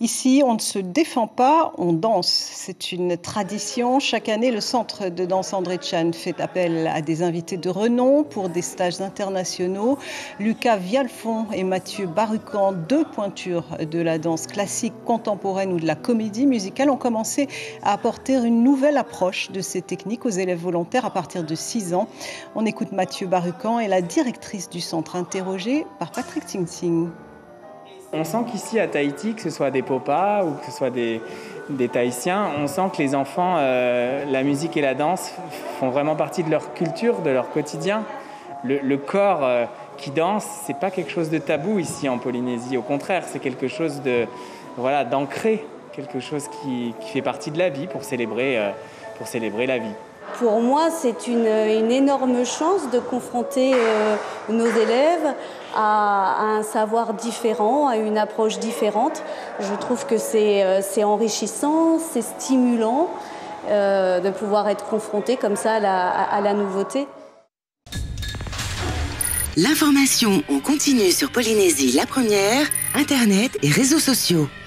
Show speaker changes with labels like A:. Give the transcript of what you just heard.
A: Ici, on ne se défend pas, on danse. C'est une tradition. Chaque année, le centre de danse André Chan fait appel à des invités de renom pour des stages internationaux. Lucas Vialfond et Mathieu Barucan, deux pointures de la danse classique, contemporaine ou de la comédie musicale, ont commencé à apporter une nouvelle approche de ces techniques aux élèves volontaires à partir de 6 ans. On écoute Mathieu Barucan et la directrice du centre, interrogée par Patrick Tsing.
B: On sent qu'ici à Tahiti, que ce soit des Popas ou que ce soit des Tahitiens, on sent que les enfants, la musique et la danse font vraiment partie de leur culture, de leur quotidien. Le corps qui danse, c'est pas quelque chose de tabou ici en Polynésie. Au contraire, c'est quelque chose d'ancré, quelque chose qui fait partie de la vie pour célébrer la vie.
C: Pour moi, c'est une énorme chance de confronter nos élèves à un savoir différent, à une approche différente. Je trouve que c'est enrichissant, c'est stimulant de pouvoir être confronté comme ça à la nouveauté.
D: L'information en continu sur Polynésie la première, Internet et réseaux sociaux.